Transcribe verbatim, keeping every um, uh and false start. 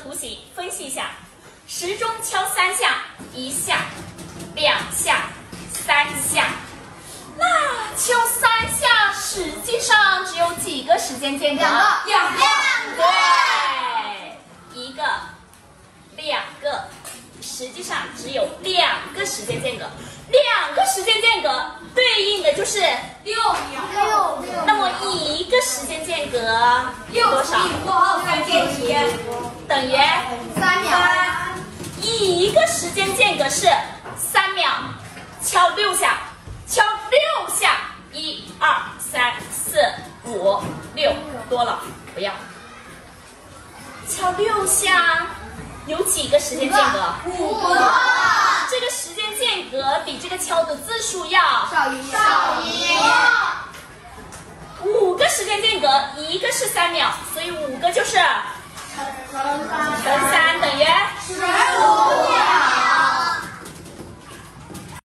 图形分析一下，时钟敲三下，一下、两下、三下。那敲三下实际上只有几个时间间隔？ 两个，两个。 对，一个、两个，实际上只有两个时间间隔。两个时间间隔对应的就是六秒。六六。 那么一个时间间隔多少？ 三减一等于三秒。 一个时间间隔是三秒，敲六下，敲六下，一二三四五六，多了不要。敲六下有几个时间间隔？ 五个。 这个时间间隔比这个敲的字数要少一少一。 五个时间间隔，一个是三秒，所以五个就是